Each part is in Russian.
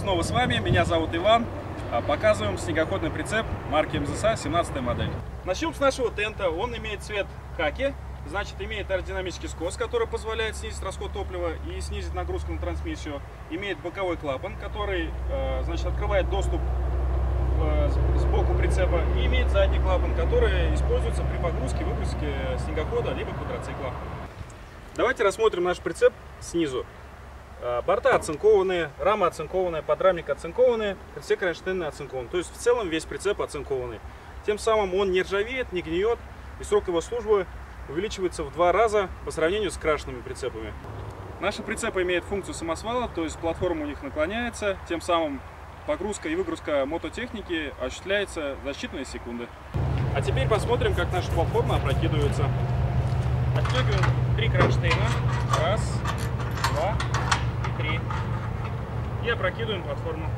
снова с вами, меня зовут Иван. Показываем снегоходный прицеп марки МЗСА 17 модель. Начнем с нашего тента. Он имеет цвет хаки, значит имеет аэродинамический скос, который позволяет снизить расход топлива и снизить нагрузку на трансмиссию. Имеет боковой клапан, который значит, открывает доступ сбоку прицепа, и имеет задний клапан, который используется при погрузке и выгрузке снегохода либо квадроцикла. Давайте рассмотрим наш прицеп снизу. Борта оцинкованные, рама оцинкованная, подрамник оцинкованный, все кронштейны оцинкованы. То есть в целом весь прицеп оцинкованный. Тем самым он не ржавеет, не гниет, и срок его службы увеличивается в 2 раза по сравнению с крашенными прицепами. Наши прицепы имеют функцию самосвала, то есть платформа у них наклоняется, тем самым погрузка и выгрузка мототехники осуществляется за считанные секунды. А теперь посмотрим, как наша платформа опрокидывается. Отстегиваем 3 кронштейна. 1, 2 и 3. И опрокидываем платформу.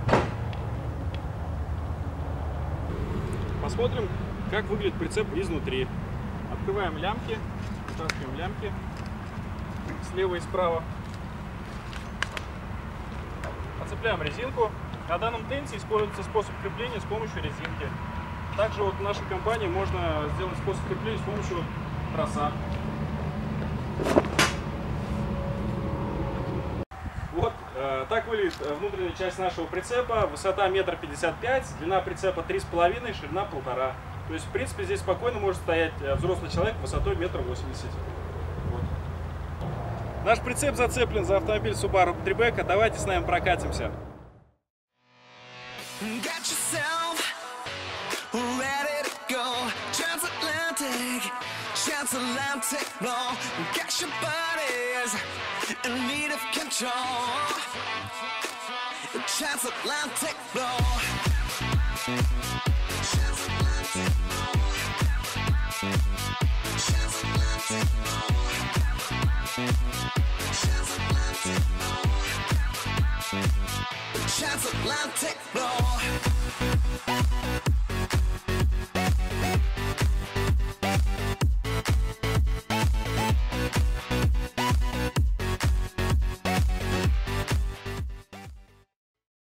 Посмотрим, как выглядит прицеп изнутри. Открываем лямки, вытаскиваем лямки слева и справа. Отцепляем резинку. На данном тенте используется способ крепления с помощью резинки. Также вот в нашей компании можно сделать способ крепления с помощью троса. Вот так выглядит внутренняя часть нашего прицепа. Высота 1,55 м, длина прицепа 3,5 м, ширина 1,5 м. То есть, в принципе, здесь спокойно может стоять взрослый человек высотой 1,80 м. Вот. Наш прицеп зацеплен за автомобиль Subaru Tribeca. Давайте с нами прокатимся. Got yourself ready to go. Transatlantic flow. Got your buddies in need of control. Transatlantic flow.